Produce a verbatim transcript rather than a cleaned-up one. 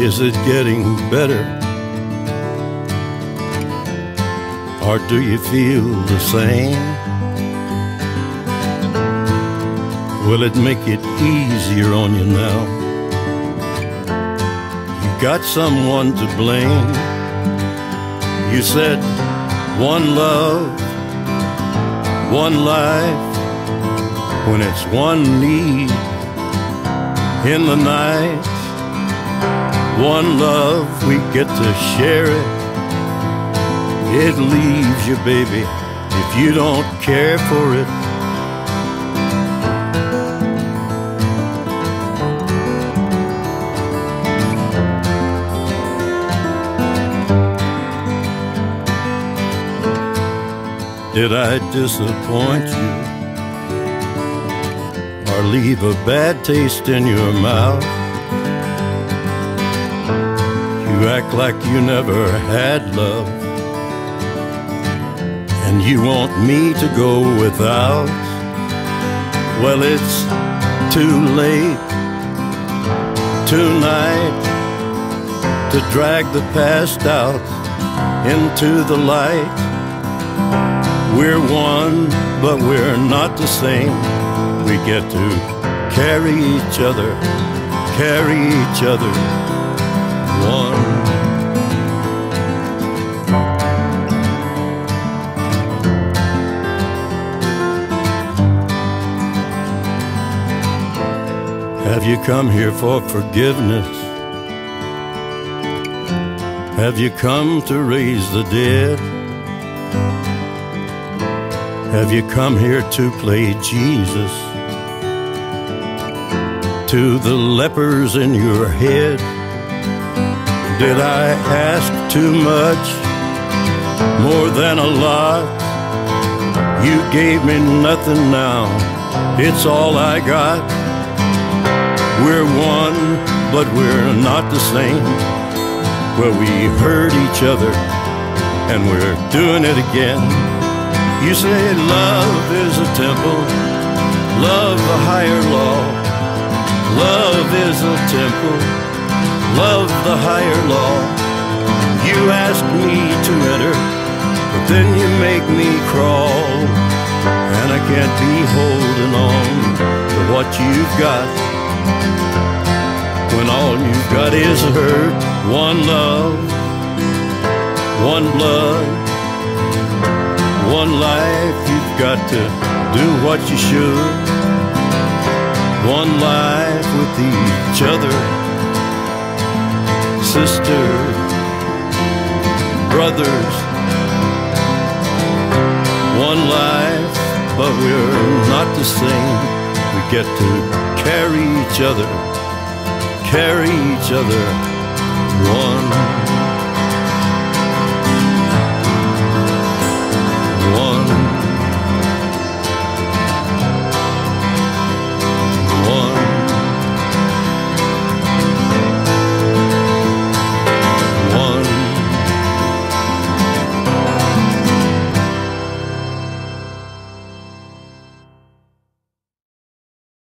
Is it getting better? Or do you feel the same? Will it make it easier on you now? You got someone to blame. You said one love, one life, when it's one need in the night. One love, we get to share it. It leaves you, baby, if you don't care for it. Did I disappoint you or leave a bad taste in your mouth? You act like you never had love, and you want me to go without. Well, it's too late tonight to drag the past out into the light. We're one, but we're not the same. We get to carry each other, carry each other, one. Have you come here for forgiveness? Have you come to raise the dead? Have you come here to play Jesus to the lepers in your head? Did I ask too much, more than a lot? You gave me nothing now, it's all I got. We're one, but we're not the same. Well, we hurt each other, and we're doing it again. You say love is a temple, love a higher law. Love is a temple, love the higher law. You ask me to enter, but then you make me crawl. And I can't be holding on to what you've got, when all you've got is hurt. One love, one blood, one life. You've got to do what you should. One life with each other, sisters, brothers. One life, but we're not the same. We get to carry each other, carry each other, one.